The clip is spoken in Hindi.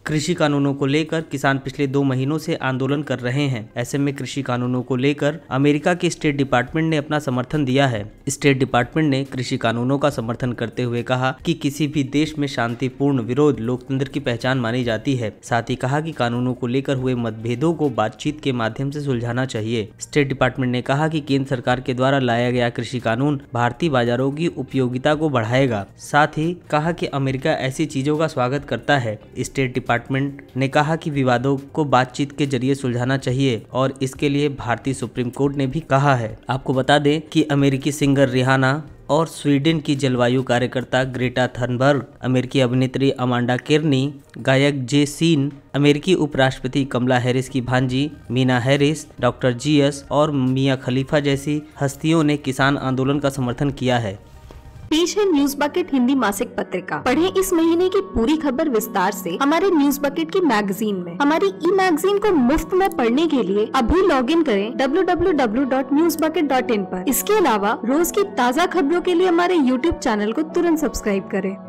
कृषि कानूनों को लेकर किसान पिछले 2 महीनों से आंदोलन कर रहे हैं। ऐसे में कृषि कानूनों को लेकर अमेरिका के स्टेट डिपार्टमेंट ने अपना समर्थन दिया है। स्टेट डिपार्टमेंट ने कृषि कानूनों का समर्थन करते हुए कहा कि किसी भी देश में शांतिपूर्ण विरोध लोकतंत्र की पहचान मानी जाती है। साथ ही कहा कि कानूनों को लेकर हुए मतभेदों को बातचीत के माध्यम से सुलझाना चाहिए। स्टेट डिपार्टमेंट ने कहा कि केंद्र सरकार के द्वारा लाया गया कृषि कानून भारतीय बाजारों की उपयोगिता को बढ़ाएगा। साथ ही कहा कि अमेरिका ऐसी चीजों का स्वागत करता है। स्टेट डिपार्टमेंट ने कहा कि विवादों को बातचीत के जरिए सुलझाना चाहिए और इसके लिए भारतीय सुप्रीम कोर्ट ने भी कहा है। आपको बता दें कि अमेरिकी सिंगर रिहाना और स्वीडन की जलवायु कार्यकर्ता ग्रेटा थनबर्ग, अमेरिकी अभिनेत्री अमांडा केर्नी, गायक जे सीन, अमेरिकी उपराष्ट्रपति कमला हैरिस की भांजी मीना हैरिस, डॉक्टर जीएस और मिया खलीफा जैसी हस्तियों ने किसान आंदोलन का समर्थन किया है। पेश है न्यूज बकेट हिंदी मासिक पत्रिका। पढ़ें इस महीने की पूरी खबर विस्तार से हमारे न्यूज बकेट की मैगजीन में। हमारी ई मैगजीन को मुफ्त में पढ़ने के लिए अभी लॉगिन करें www.newsbucket.in पर। इसके अलावा रोज की ताज़ा खबरों के लिए हमारे YouTube चैनल को तुरंत सब्सक्राइब करें।